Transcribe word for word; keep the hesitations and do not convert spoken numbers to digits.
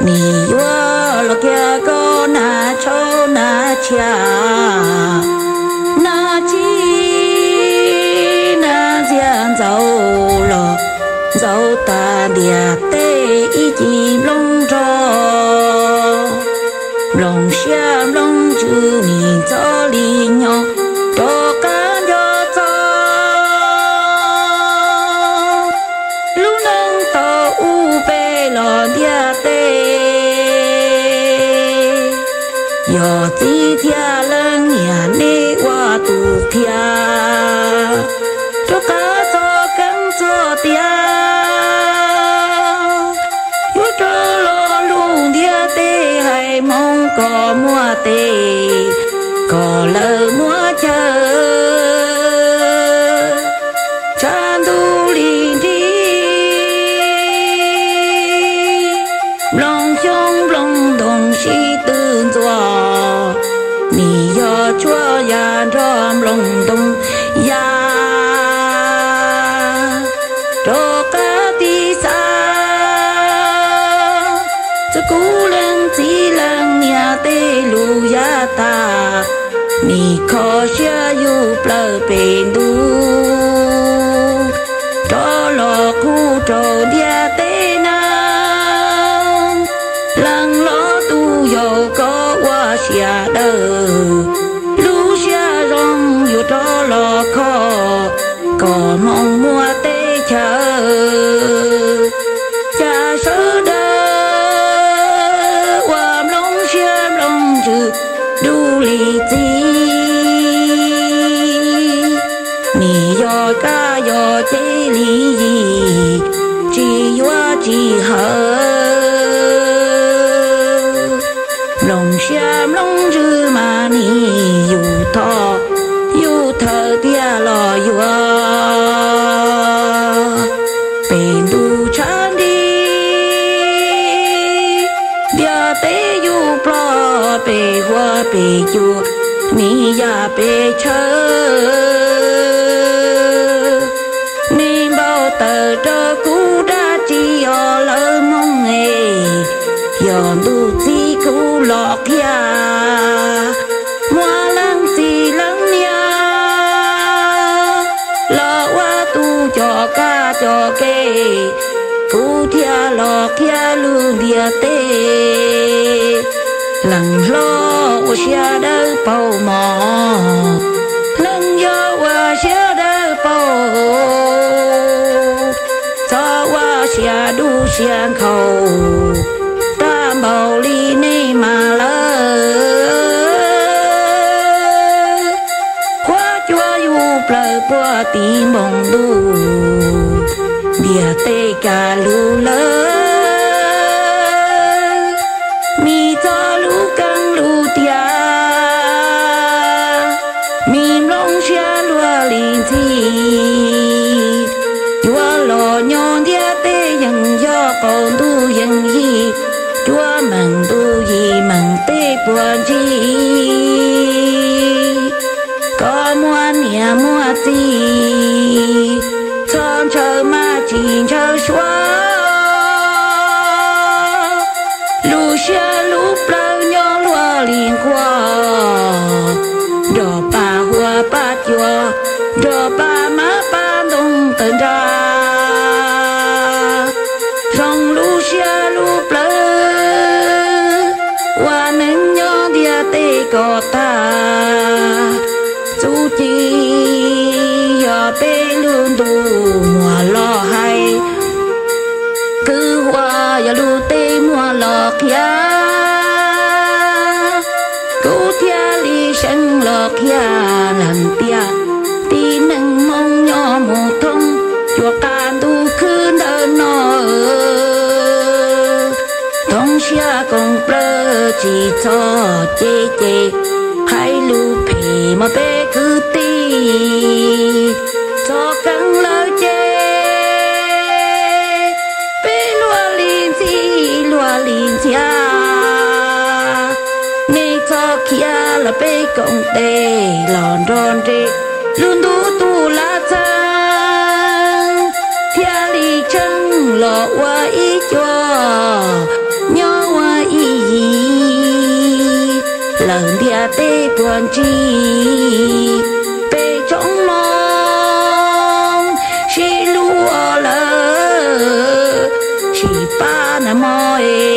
你我了个个那愁那恰那鸡那江走了走大địa tê ý chí long trò long xem long chữ mình cho li nhau cho cá cho cho lúc nâng tàu u bê lò địa tê yo tí thia lăng nhà nê qua tù thia cho cá cho cắn cho tia mong có mua tê có lỡ mua chờ chan du linh đi lòng trong lòng đồng si tương gió mi yo chua ya trong lòng đồng ya cho cá ti sa cho cú lên chỉ lăng nhà tê lu ya ta mi khó xia yu plơ bền du cho lọ khu trầu dia tê na lăng lọ tu yo có qua xia đờ lu xia rong yu cho lọ khó có mong mua tê chờ cha sơ du li chi mi yo ca yo chế li gì chỉ yo chỉ hờ lòng xem lòng chữ mà ni yu thọ yu thơ tia lo yu bền du chan đi dia te yu pro bề hoa bề chùa mi ya bề chơ nên bao tờ cho cú đã chi ở lỡ mong nghề dọn tu chi cú lọt ya mua lăng xì lăng nha lọ qua tu cho ca cho kê cú thia lọt ya luôn dia tê lăng lo wa xia đơ bầu mò lăng yo wa xia đơ bầu cho wa xia du xiang khẩu ta bầu li nê mà lơ qua chua yu plơ qua tí mong du bia tê ca lu lơ mi cho lu căng lu tia mi long xia lua linh chi chua lo nhon dia tê yang yo con tu yang hi chua mang tu hi mang tê buồn chi có mua nia mua chi chọn chờ ma chín chờ xóa xia lũ plơ nhỏ lúa liền qua đò ba hoa ba chùa đò ba má ba đông tận ra rong lũ xia lũ plơ hoa nén nhỏ dia tê cò ta chú chi giờ tê luôn tu mùa lo hay cứ hoa giờ lũ tê mùa lo kia cố thia li sân lo kia làm tia tí nâng mong nhỏ một thông chùa can tu khứ nơ nọ thông xia công plơ chỉ cho chê chê hai lu phê mà bé cứ ti cho căng lơ chê bé lúa linh chi lúa linh chia nên cho kia là bé công tê lòn tròn trê luôn đủ tu lá chăng thia li chân lọ qua ý cho nhau tuần chi bê trong lòng chỉ lúa lỡ chỉ ba năm mỏi